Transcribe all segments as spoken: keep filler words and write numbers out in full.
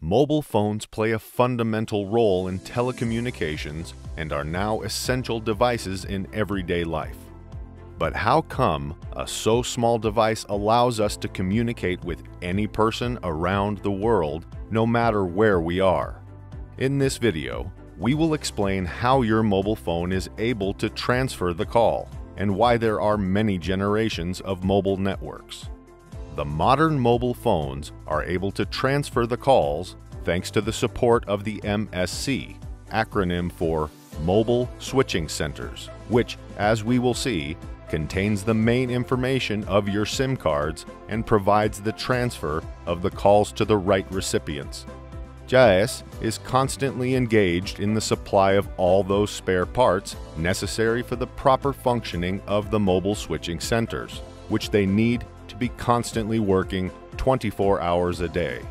Mobile phones play a fundamental role in telecommunications and are now essential devices in everyday life. But how come a so small device allows us to communicate with any person around the world, no matter where we are? In this video, we will explain how your mobile phone is able to transfer the call and why there are many generations of mobile networks. The modern mobile phones are able to transfer the calls thanks to the support of the M S C, acronym for Mobile Switching Centers, which, as we will see, contains the main information of your SIM cards and provides the transfer of the calls to the right recipients. J A E S is constantly engaged in the supply of all those spare parts necessary for the proper functioning of the mobile switching centers, which they need to be constantly working twenty-four hours a day.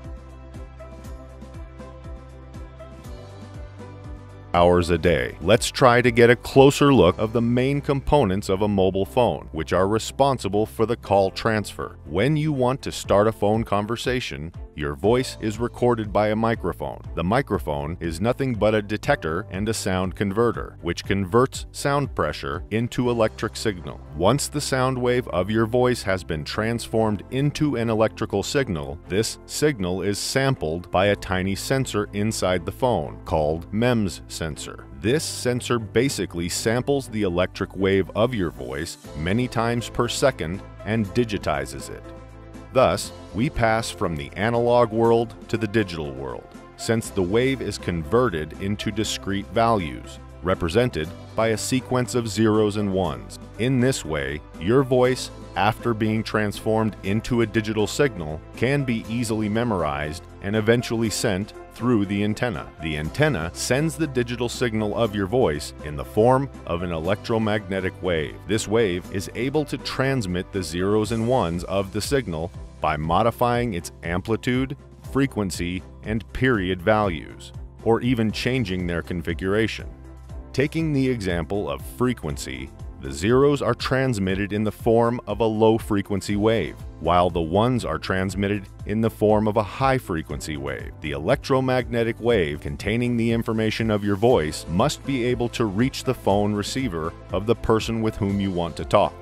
Hours a day. Let's try to get a closer look of the main components of a mobile phone, which are responsible for the call transfer. When you want to start a phone conversation, your voice is recorded by a microphone. The microphone is nothing but a detector and a sound converter, which converts sound pressure into electric signal. Once the sound wave of your voice has been transformed into an electrical signal, this signal is sampled by a tiny sensor inside the phone, called M E M S sensor. This sensor basically samples the electric wave of your voice many times per second and digitizes it. Thus, we pass from the analog world to the digital world, since the wave is converted into discrete values, represented by a sequence of zeros and ones. In this way, your voice, after being transformed into a digital signal, can be easily memorized and eventually sent through the antenna. The antenna sends the digital signal of your voice in the form of an electromagnetic wave. This wave is able to transmit the zeros and ones of the signal by modifying its amplitude, frequency, and period values, or even changing their configuration. Taking the example of frequency, the zeros are transmitted in the form of a low-frequency wave, while the ones are transmitted in the form of a high-frequency wave. The electromagnetic wave containing the information of your voice must be able to reach the phone receiver of the person with whom you want to talk.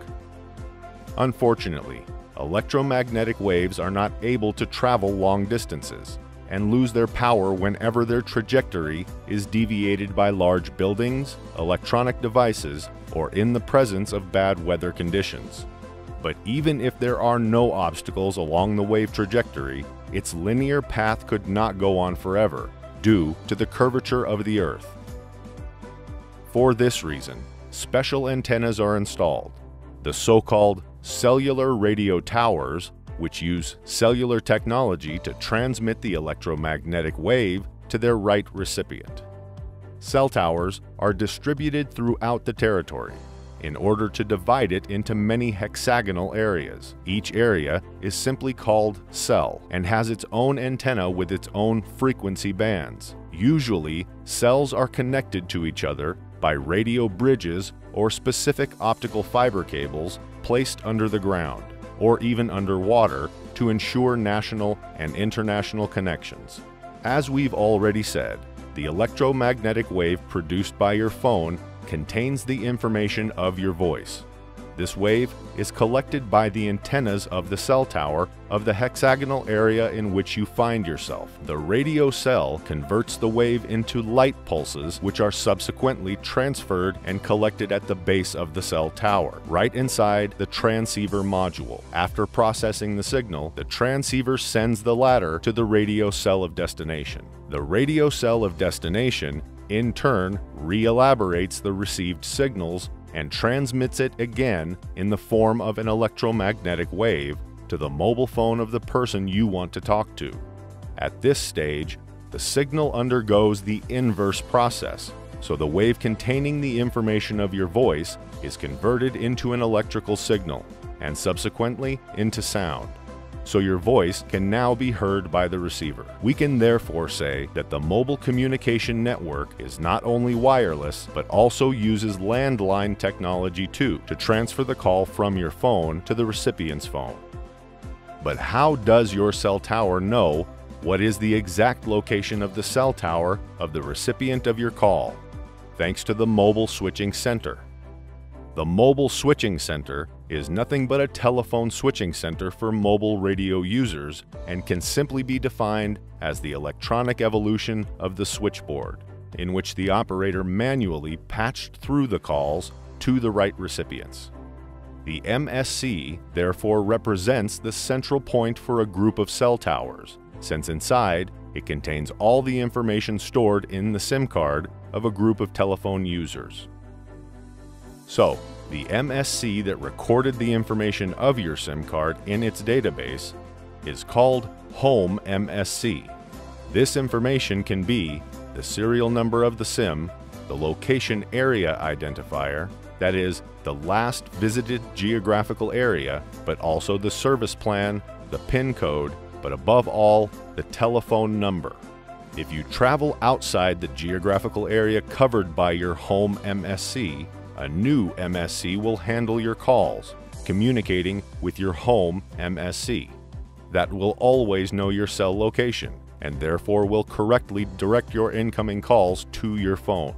Unfortunately, electromagnetic waves are not able to travel long distances and lose their power whenever their trajectory is deviated by large buildings, electronic devices, or in the presence of bad weather conditions. But even if there are no obstacles along the wave trajectory, its linear path could not go on forever due to the curvature of the Earth. For this reason, special antennas are installed, the so-called cellular radio towers, which use cellular technology to transmit the electromagnetic wave to their right recipient. Cell towers are distributed throughout the territory in order to divide it into many hexagonal areas. Each area is simply called cell and has its own antenna with its own frequency bands. Usually, cells are connected to each other by radio bridges or specific optical fiber cables placed under the ground, or even underwater, to ensure national and international connections. As we've already said, the electromagnetic wave produced by your phone contains the information of your voice. This wave is collected by the antennas of the cell tower of the hexagonal area in which you find yourself. The radio cell converts the wave into light pulses, which are subsequently transferred and collected at the base of the cell tower, right inside the transceiver module. After processing the signal, the transceiver sends the latter to the radio cell of destination. The radio cell of destination, in turn, re-elaborates the received signals and transmits it again in the form of an electromagnetic wave to the mobile phone of the person you want to talk to. At this stage, the signal undergoes the inverse process, so the wave containing the information of your voice is converted into an electrical signal and subsequently into sound. So your voice can now be heard by the receiver. We can therefore say that the mobile communication network is not only wireless, but also uses landline technology too, to transfer the call from your phone to the recipient's phone. But how does your cell tower know What is the exact location of the cell tower of the recipient of your call? Thanks to the Mobile Switching Center. The Mobile Switching Center is nothing but a telephone switching center for mobile radio users and can simply be defined as the electronic evolution of the switchboard, in which the operator manually patched through the calls to the right recipients. The M S C therefore represents the central point for a group of cell towers, since inside it contains all the information stored in the SIM card of a group of telephone users. So, the M S C that recorded the information of your SIM card in its database is called Home M S C. This information can be the serial number of the SIM, the location area identifier, that is, the last visited geographical area, but also the service plan, the PIN code, but above all, the telephone number. If you travel outside the geographical area covered by your home M S C, a new M S C will handle your calls, communicating with your home M S C. That will always know your cell location, and therefore will correctly direct your incoming calls to your phone.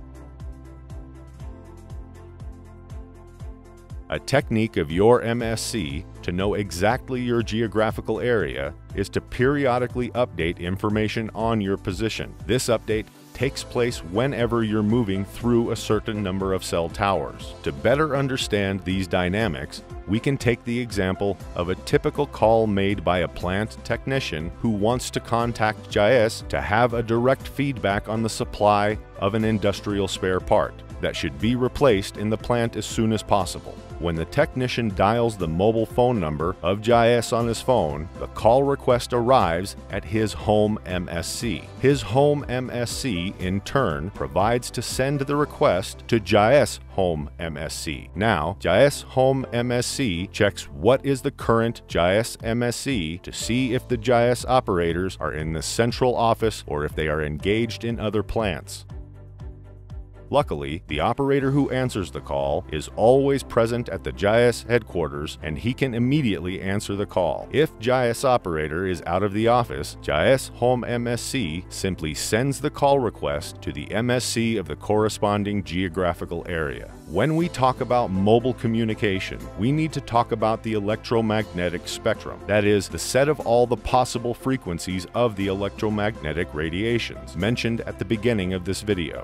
A technique of your M S C to know exactly your geographical area is to periodically update information on your position. This update takes place whenever you're moving through a certain number of cell towers. To better understand these dynamics, we can take the example of a typical call made by a plant technician who wants to contact J A E S to have a direct feedback on the supply of an industrial spare part that should be replaced in the plant as soon as possible. When the technician dials the mobile phone number of J A E S on his phone, the call request arrives at his home M S C. His home M S C, in turn, provides to send the request to J A E S home M S C. Now, J A E S home M S C checks what is the current J A E S M S C to see if the J A E S operators are in the central office or if they are engaged in other plants. Luckily, the operator who answers the call is always present at the J A E S headquarters and he can immediately answer the call. If J A E S operator is out of the office, J A E S home M S C simply sends the call request to the M S C of the corresponding geographical area. When we talk about mobile communication, we need to talk about the electromagnetic spectrum, that is, the set of all the possible frequencies of the electromagnetic radiations mentioned at the beginning of this video.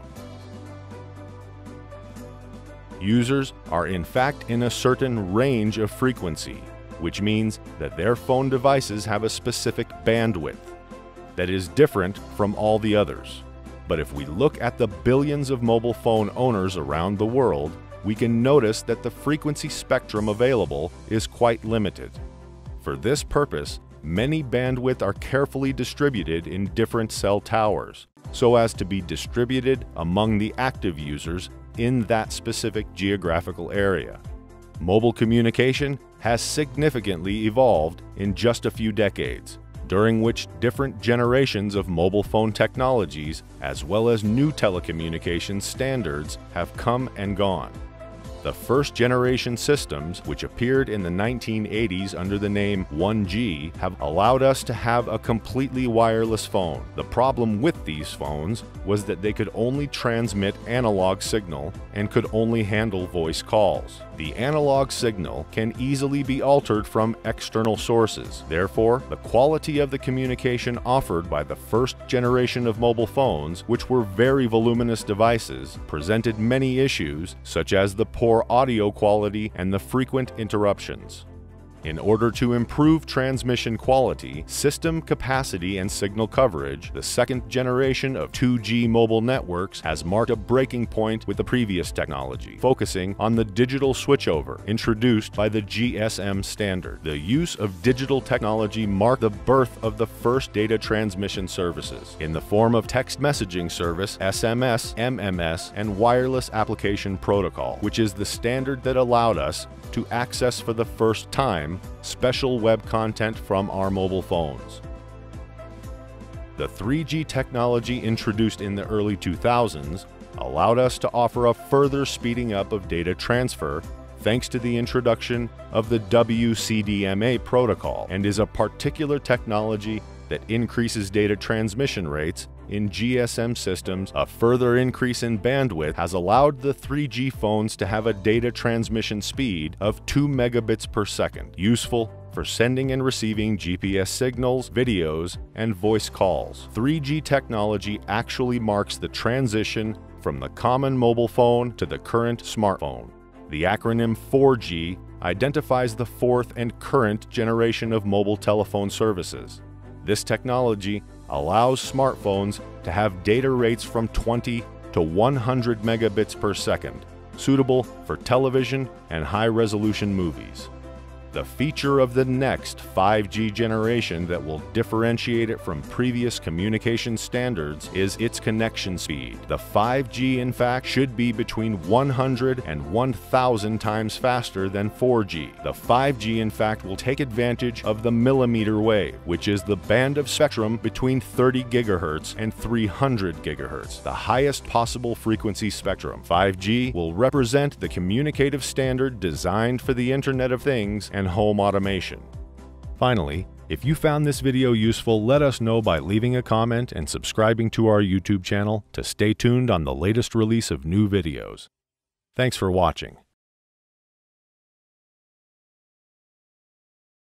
Users are in fact in a certain range of frequency, which means that their phone devices have a specific bandwidth that is different from all the others. But if we look at the billions of mobile phone owners around the world, we can notice that the frequency spectrum available is quite limited. For this purpose, many bandwidth are carefully distributed in different cell towers, so as to be distributed among the active users in that specific geographical area. Mobile communication has significantly evolved in just a few decades, during which different generations of mobile phone technologies, as well as new telecommunications standards, have come and gone. The first generation systems, which appeared in the nineteen eighties under the name one G, have allowed us to have a completely wireless phone. The problem with these phones was that they could only transmit analog signal and could only handle voice calls. The analog signal can easily be altered from external sources. Therefore, the quality of the communication offered by the first generation of mobile phones, which were very voluminous devices, presented many issues, such as the poor audio quality and the frequent interruptions. In order to improve transmission quality, system capacity, and signal coverage, the second generation of two G mobile networks has marked a breaking point with the previous technology, focusing on the digital switchover introduced by the G S M standard. The use of digital technology marked the birth of the first data transmission services in the form of text messaging service, S M S, M M S, and wireless application protocol, which is the standard that allowed us to access for the first time special web content from our mobile phones. The three G technology introduced in the early two thousands allowed us to offer a further speeding up of data transfer thanks to the introduction of the W C D M A protocol, and is a particular technology that increases data transmission rates. In G S M systems, a further increase in bandwidth has allowed the three G phones to have a data transmission speed of two megabits per second, useful for sending and receiving G P S signals, videos, and voice calls. three G technology actually marks the transition from the common mobile phone to the current smartphone. The acronym four G identifies the fourth and current generation of mobile telephone services. This technology allows smartphones to have data rates from twenty to one hundred megabits per second, suitable for television and high-resolution movies. The feature of the next five G generation that will differentiate it from previous communication standards is its connection speed. The five G, in fact, should be between one hundred and one thousand times faster than four G. The five G, in fact, will take advantage of the millimeter wave, which is the band of spectrum between thirty gigahertz and three hundred gigahertz, the highest possible frequency spectrum. five G will represent the communicative standard designed for the Internet of Things and home automation. Finally, if you found this video useful, let us know by leaving a comment and subscribing to our YouTube channel to stay tuned on the latest release of new videos. Thanks for watching.